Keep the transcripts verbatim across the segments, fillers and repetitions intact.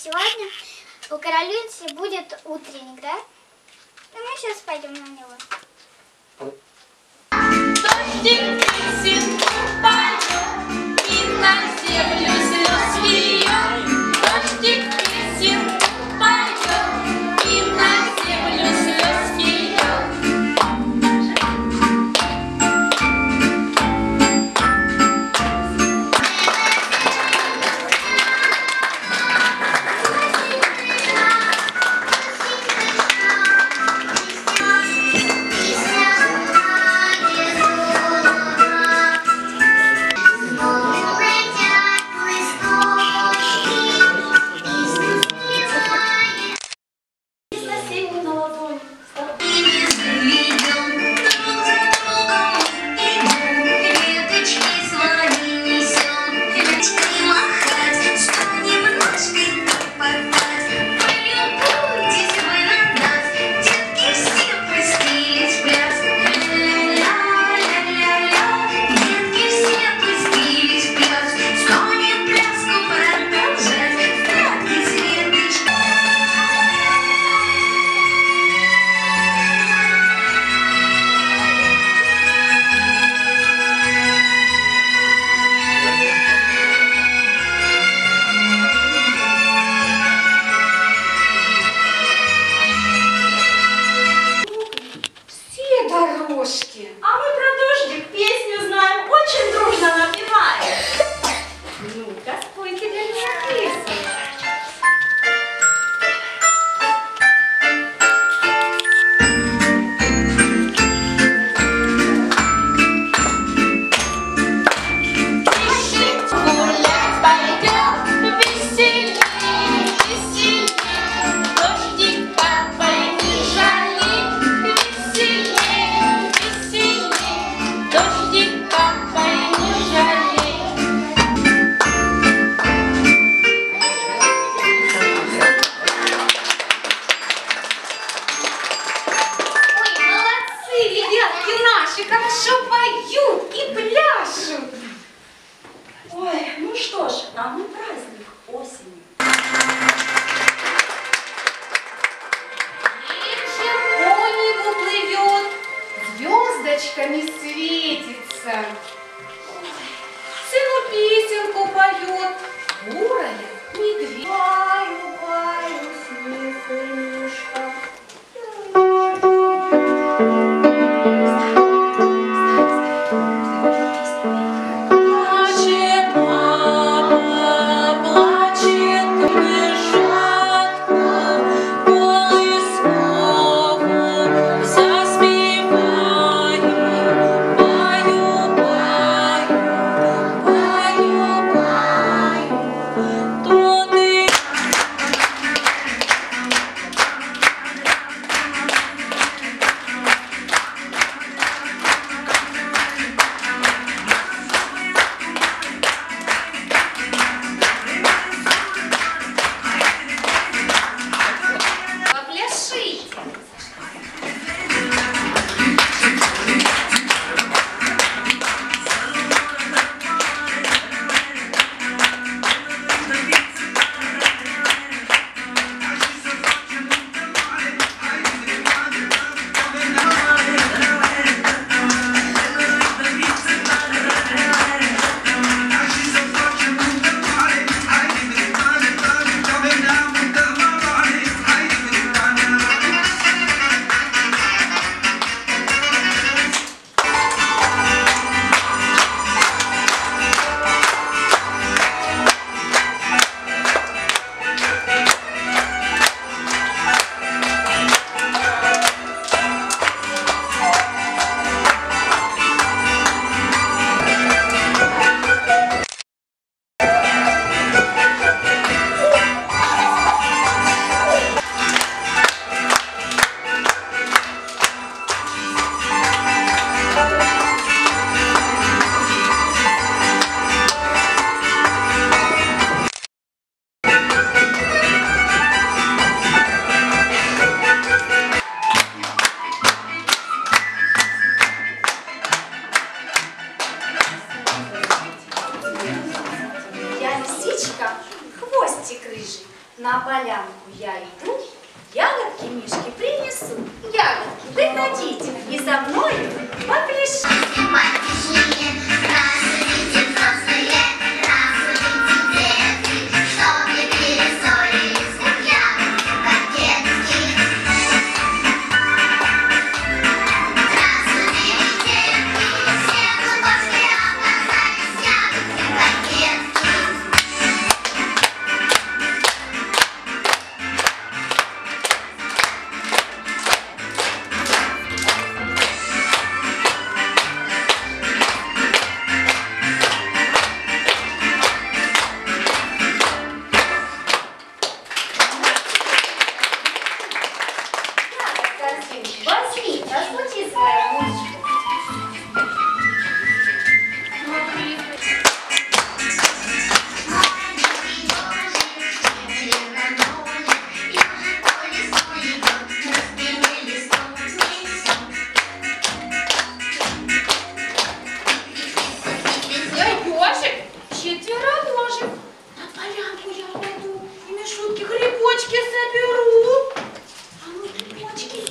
сегодня у Каролинки будет утренник, да? И мы сейчас пойдем на него. Дождик песенку поет, и на землю слез льет. Дождик песенку поет, и на землю слез льет. А мы про дождик песню знаем, очень дружно напеваем. Ну-ка, спойте для меня песню. Хорошо поют и пляшут. Ой, ну что ж, а мы праздник осени. Вечер по небу плывет, звездочками светится. Сыну песенку поет, бурая медведь. Паю, паю, снежинушка. полянку я иду, ягодки Мишке принесу. Ягодки, приходите и со мною попляшите. Возьми, раскрути свою ручку. Ежик, четвероножек. На полянку я пойду и мишутки, грибочки соберу. А ну, грибочки.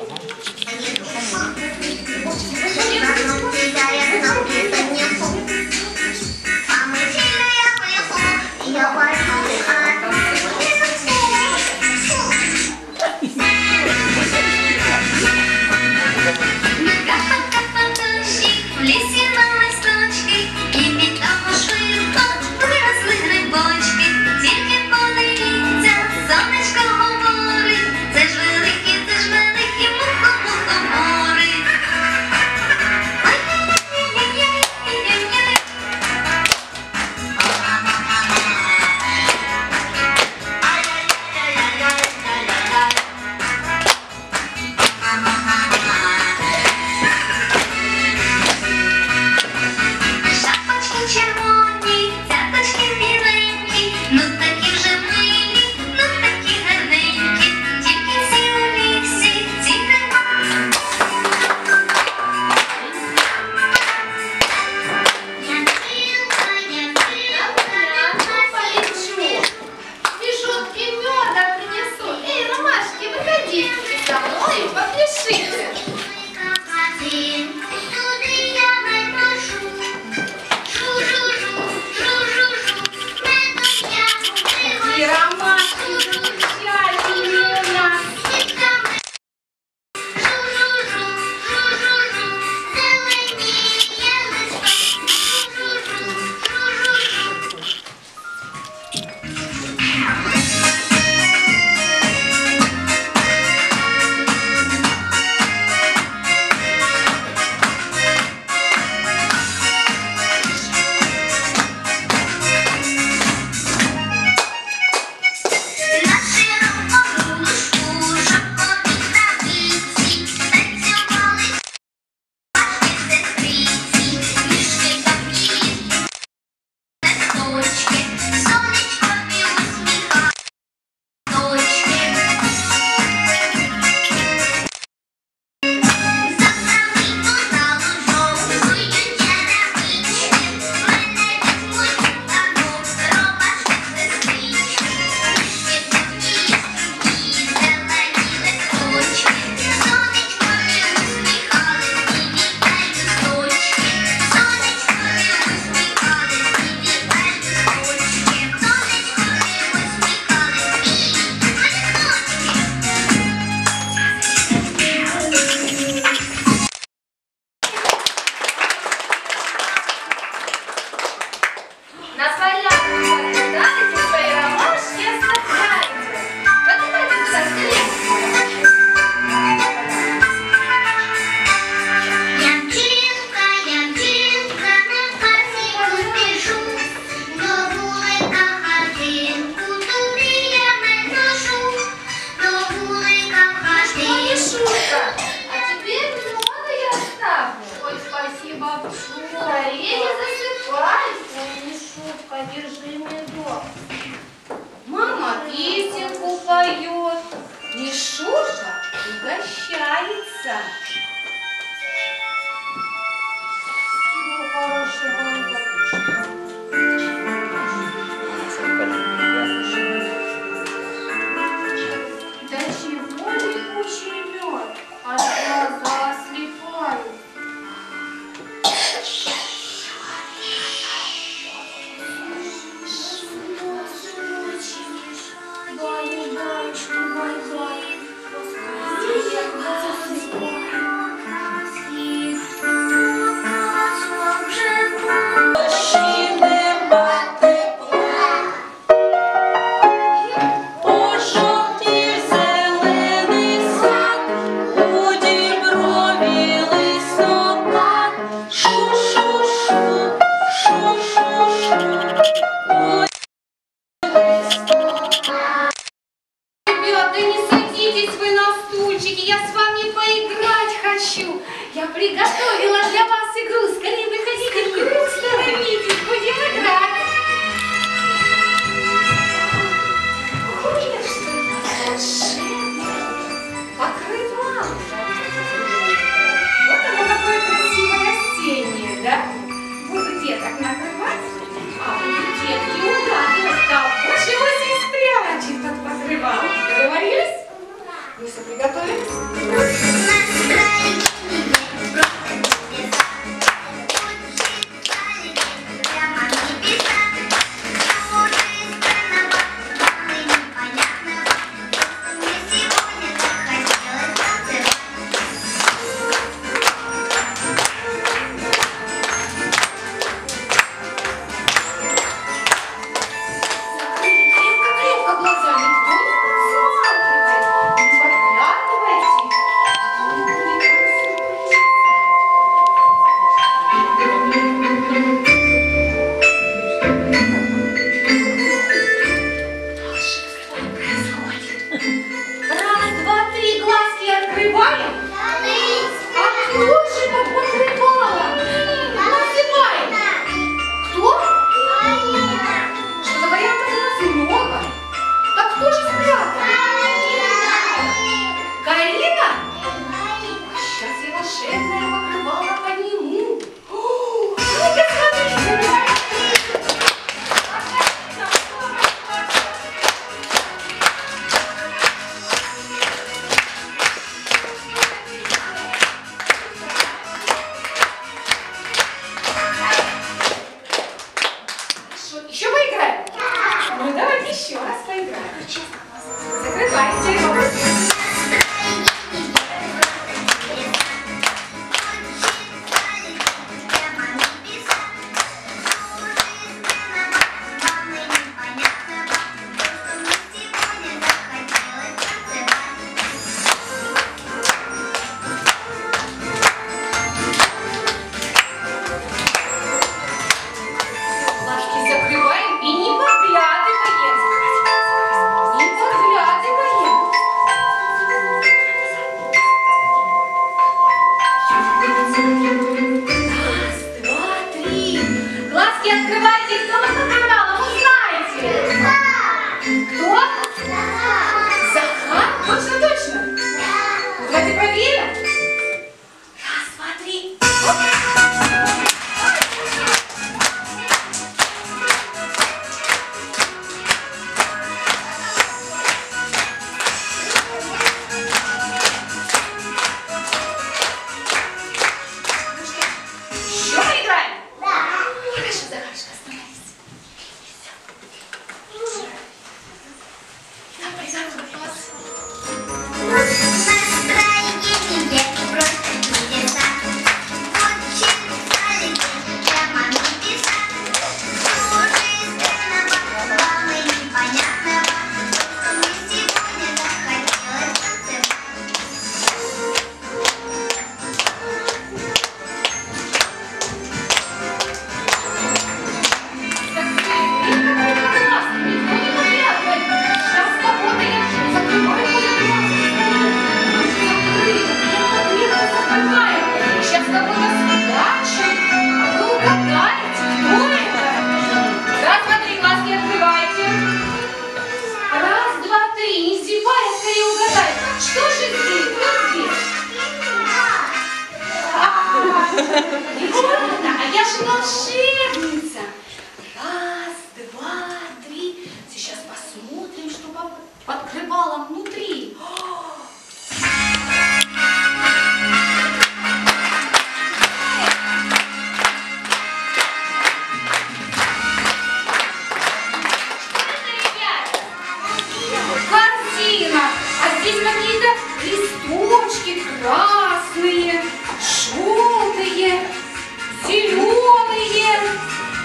Держи медок. Мама песенку поет, Мишуша угощается. Всего хорошего. Я приготовила для вас игру. Скорее выходите в круг, становитесь, будем играть. Ой, что волшебное покрывало. Вот оно какое красивое осеннее, да? Буду деток накрывать, а будут детки угадывать, кого же осень спрячет под покрывалом. Договорились? Ну все, приготовились? Красные, желтые, зеленые.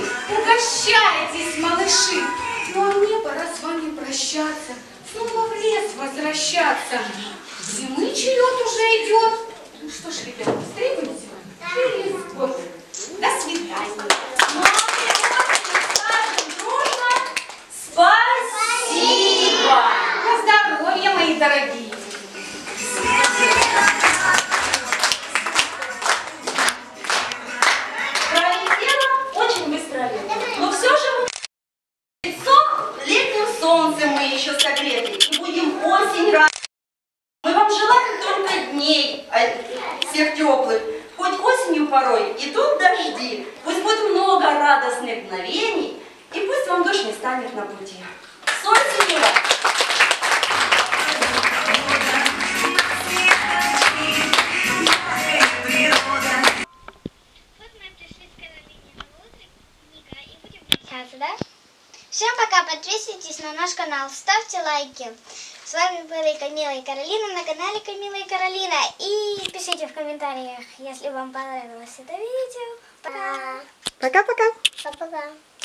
Угощайтесь, малыши. Ну а мне пора с вами прощаться. Снова в лес возвращаться. Зимы черед уже идет. Ну что ж, ребята, встретимся через год. До свидания. Ну, а мы очень скажем дружно спасибо. На здоровье, мои дорогие. Пролетело очень быстро лето. Но все же мы лицо летним солнцем мы еще согреты. И будем осень радовать. Мы вам желаем только дней а, всех теплых. Хоть осенью порой идут дожди. Пусть будет много радостных мгновений. И пусть вам дождь не станет на пути. С осенью вас! Да? Всем пока, подписывайтесь на наш канал, ставьте лайки. С вами были Камила и Каролина на канале Камила и Каролина. И пишите в комментариях, если вам понравилось это видео. Пока. Пока-пока. Пока-пока.